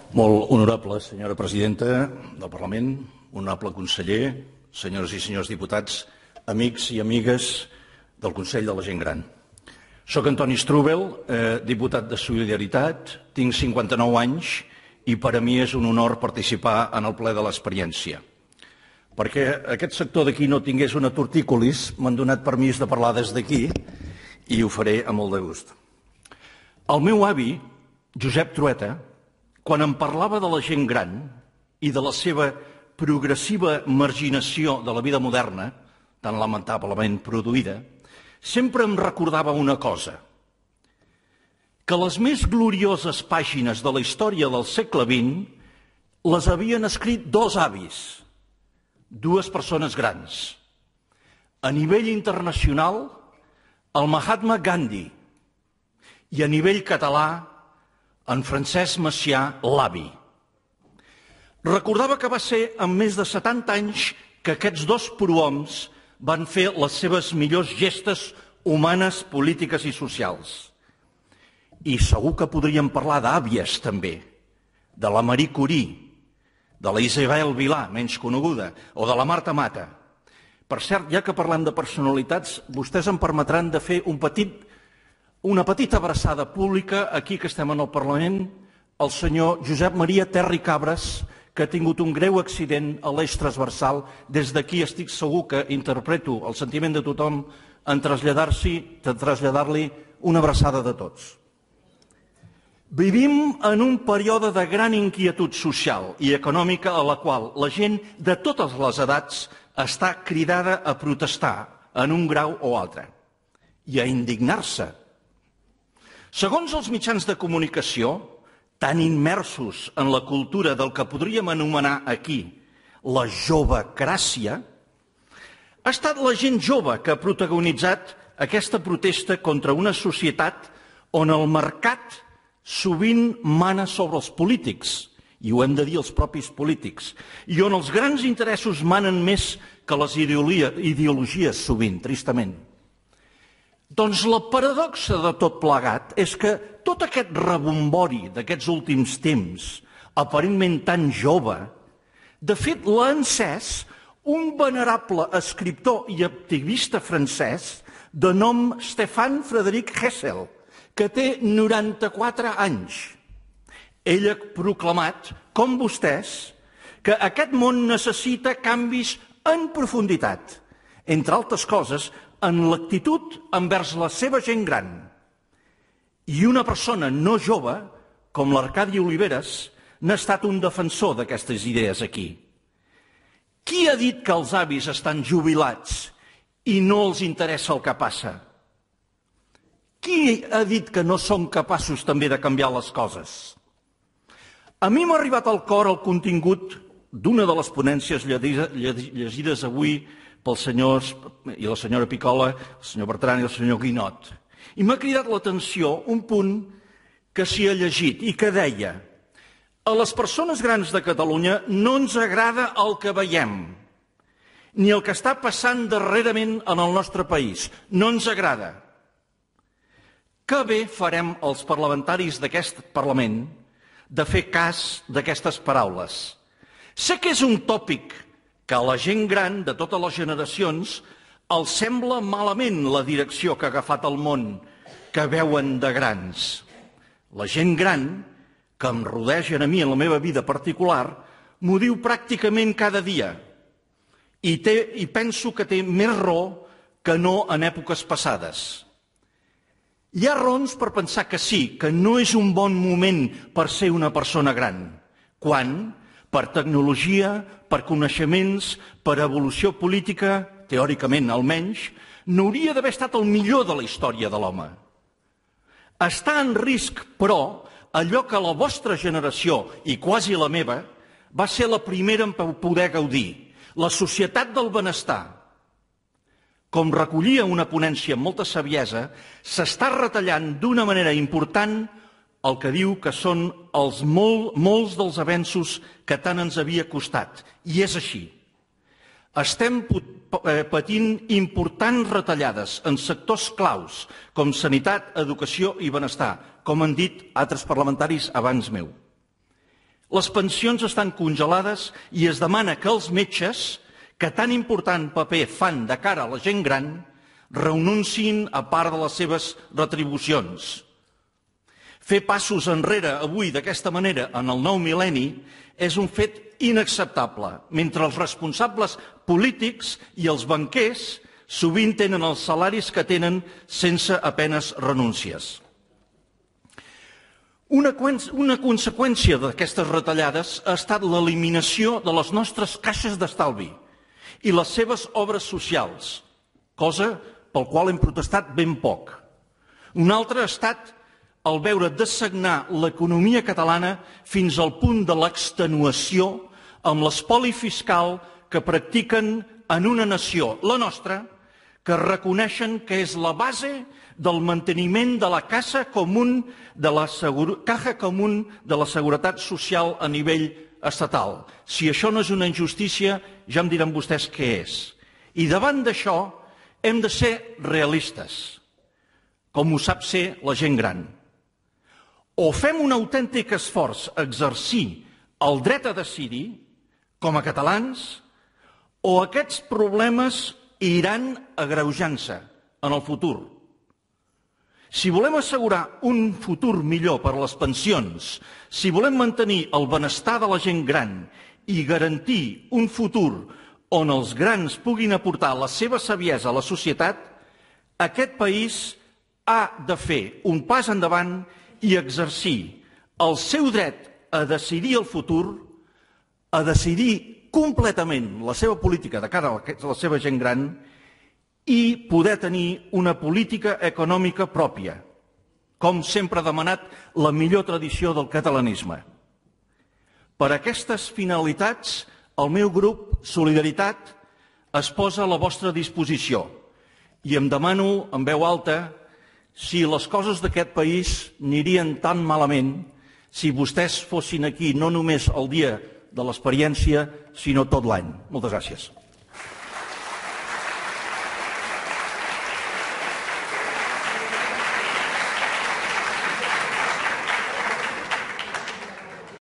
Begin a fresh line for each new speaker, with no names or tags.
Molt honorable senyora presidenta del Parlament, honorable conseller, senyores i senyors diputats, amics i amigues del Consell de la Gent Gran. Soc Antoni Strubel, diputat de Solidaritat, tinc 59 anys i per a mi és un honor participar en el ple de l'experiència. Perquè aquest sector d'aquí no tingués una tortícolis, m'han donat permís de parlar des d'aquí i ho faré amb molt de gust. El meu avi, Josep Trueta, quan em parlava de la gent gran i de la seva progressiva marginació de la vida moderna, tan lamentablement produïda, sempre em recordava una cosa, que les més glorioses pàgines de la història del segle XX les havien escrit dos avis, dues persones grans. A nivell internacional, el Mahatma Gandhi, i a nivell català, en Francesc Macià, l'avi. Recordava que va ser amb més de 70 anys que aquests dos prohoms van fer les seves millors gestes humanes, polítiques i socials. I segur que podríem parlar d'àvies també, de la Marie Curie, de la Isabel Vilà, menys coneguda, o de la Marta Mata. Per cert, ja que parlem de personalitats, vostès em permetran de fer una petita abraçada pública, aquí que estem en el Parlament, al senyor Josep Maria Terri Cabres, que ha tingut un greu accident a l'eix transversal. Des d'aquí estic segur que interpreto el sentiment de tothom en traslladar-li una abraçada de tots. Vivim en un període de gran inquietud social i econòmica a la qual la gent de totes les edats està cridada a protestar en un grau o altre i a indignar-se. Segons els mitjans de comunicació, tan immersos en la cultura del que podríem anomenar aquí la jovecràcia, ha estat la gent jove que ha protagonitzat aquesta protesta contra una societat on el mercat sovint mana sobre els polítics, i ho hem de dir els propis polítics, i on els grans interessos manen més que les ideologies sovint, tristament. Doncs la paradoxa de tot plegat és que tot aquest rebombori d'aquests últims temps, aparentment tan jove, de fet l'ha encès un venerable escriptor i activista francès de nom Stéphane Frédéric Hessel, que té 94 anys. Ell ha proclamat, com vostès, que aquest món necessita canvis en profunditat, entre altres coses, en l'actitud envers la seva gent gran. I una persona no jove, com l'Arcadi Oliveres, n'ha estat un defensor d'aquestes idees aquí. Qui ha dit que els avis estan jubilats i no els interessa el que passa? Qui ha dit que no són capaços també de canviar les coses? A mi m'ha arribat al cor el contingut d'una de les ponències llegides avui pels senyors i la senyora Picola, el senyor Bertran i el senyor Guinot. I m'ha cridat l'atenció un punt que s'hi ha llegit i que deia: a les persones grans de Catalunya no ens agrada el que veiem, ni el que està passant darrerament en el nostre país. No ens agrada. Que bé farem els parlamentaris d'aquest Parlament de fer cas d'aquestes paraules. Sé que és un tòpic que a la gent gran de totes les generacions els sembla malament la direcció que ha agafat el món que veuen de grans. La gent gran, que em rodegen a mi en la meva vida particular, m'ho diu pràcticament cada dia i penso que té més raó que no en èpoques passades. Hi ha raons per pensar que sí, que no és un bon moment per ser una persona gran, quan, per tecnologia, per coneixements, per evolució política, teòricament almenys, no hauria d'haver estat el millor de la història de l'home. Està en risc, però, allò que la vostra generació, i quasi la meva, va ser la primera en poder gaudir, la societat del benestar. Com recollia una ponència amb molta saviesa, s'està retallant d'una manera important el que diu que són molts dels avenços que tant ens havia costat. I és així. Estem patint importants retallades en sectors claus, com sanitat, educació i benestar, com han dit altres parlamentaris abans meu. Les pensions estan congelades i es demana que els metges, que tan important paper fan de cara a la gent gran, renunciïn a part de les seves retribucions. Fer passos enrere avui d'aquesta manera en el nou mil·lenni és un fet inacceptable, mentre els responsables polítics i els banquers sovint tenen els salaris que tenen sense apenes renúncies. Una conseqüència d'aquestes retallades ha estat l'eliminació de les nostres caixes d'estalvi i les seves obres socials, cosa pel qual hem protestat ben poc. Una altra ha estat el veure dessagnar l'economia catalana fins al punt de l'extenuació amb l'espoli fiscal que practiquen en una nació, la nostra, que reconeixen que és la base del manteniment de la Caja Común de la Seguretat Social a nivell estatal. Si això no és una injustícia, ja em diran vostès què és. I davant d'això hem de ser realistes, com ho sap ser la gent gran. O fem un autèntic esforç a exercir el dret a decidir, com a catalans, o aquests problemes iran agreujant-se en el futur. Si volem assegurar un futur millor per a les pensions, si volem mantenir el benestar de la gent gran i garantir un futur on els grans puguin aportar la seva saviesa a la societat, aquest país ha de fer un pas endavant i exercir el seu dret a decidir el futur, a decidir completament la seva política de cara a la seva gent gran i poder tenir una política econòmica pròpia, com sempre ha demanat la millor tradició del catalanisme. Per aquestes finalitats, el meu grup Solidaritat es posa a la vostra disposició i em demano en veu alta si les coses d'aquest país anirien tan malament si vostès fossin aquí no només el dia de l'experiència, sinó tot l'any. Moltes gràcies.